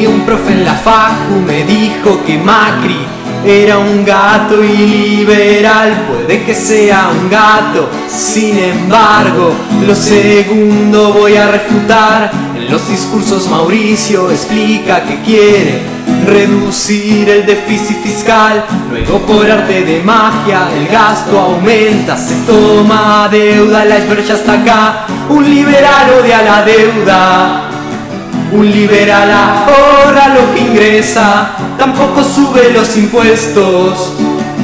mí un profe en la facu me dijo que Macri era un gato y liberal. Puede que sea un gato, sin embargo, lo segundo voy a refutar. En los discursos Mauricio explica que quiere reducir el déficit fiscal. Luego por arte de magia el gasto aumenta, se toma deuda, el iceberg ya está acá. Un liberal odia la deuda, un liberal ahorra lo que ingresa, tampoco sube los impuestos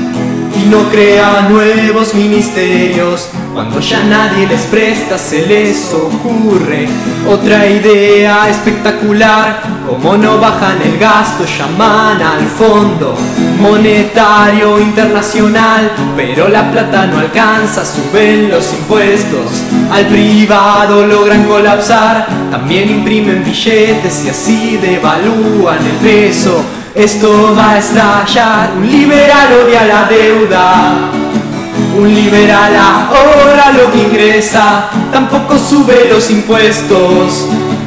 y no crea nuevos ministerios. Cuando ya nadie les presta se les ocurre otra idea espectacular. Como no bajan el gasto llaman al Fondo Monetario Internacional, pero la plata no alcanza, suben los impuestos, al privado logran colapsar. También imprimen billetes y así devalúan el peso. Esto va a estallar. Un liberal odia la deuda, un liberal ahorra lo que ingresa, tampoco sube los impuestos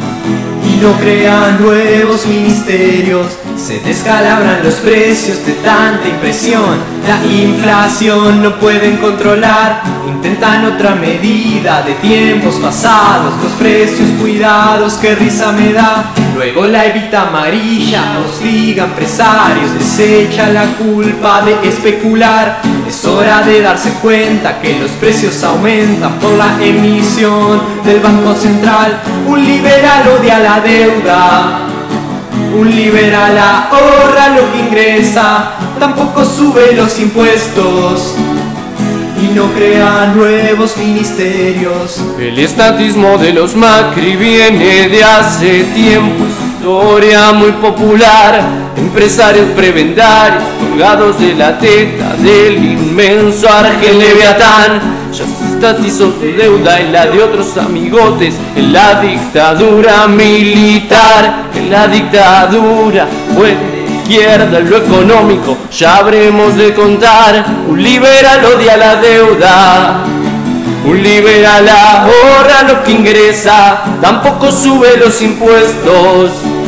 y no crea nuevos ministerios. Se descalabran los precios de tanta impresión, la inflación no pueden controlar. Intentan otra medida de tiempos pasados, los precios cuidados, qué risa me da. Luego la evita amarilla hostiga a empresarios, les echa la culpa de especular. Es hora de darse cuenta que los precios aumentan por la emisión del Banco Central. Un liberal odia la deuda, un liberal ahorra lo que ingresa, tampoco sube los impuestos y no crea nuevos ministerios. El estatismo de los Macri viene de hace tiempo, es historia muy popular. Empresarios prebendarios colgados de la teta del inmenso Argel Leviatán. Ya se estatizó tu deuda y la de otros amigotes en la dictadura militar. En la dictadura fue de izquierda en lo económico, ya habremos de contar. Un liberal odia la deuda, un liberal ahorra lo que ingresa, tampoco sube los impuestos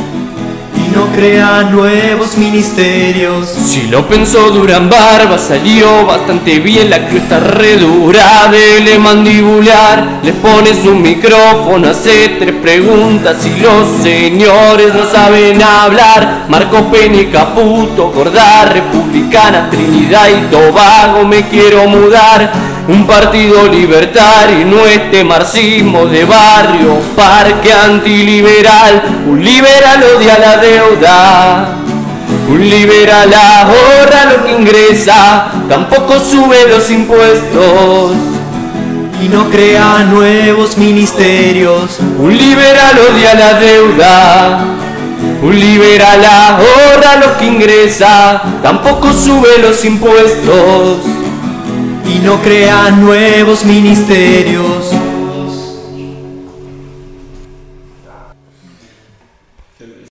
y no crea nuevos ministerios. Si lo pensó Durán Barba salió bastante bien, la cruz está re dura de mandibular. Le pones un micrófono, hace 3 preguntas y los señores no saben hablar. Marco Peña y Caputo, Gorda Republicana, Trinidad y Tobago, me quiero mudar. Un partido libertario y no este marxismo de barrio, parque antiliberal. Un liberal odia la deuda, un liberal ahorra lo que ingresa, tampoco sube los impuestos y no crea nuevos ministerios. Un liberal odia la deuda, un liberal ahorra lo que ingresa, tampoco sube los impuestos y no crea nuevos ministerios.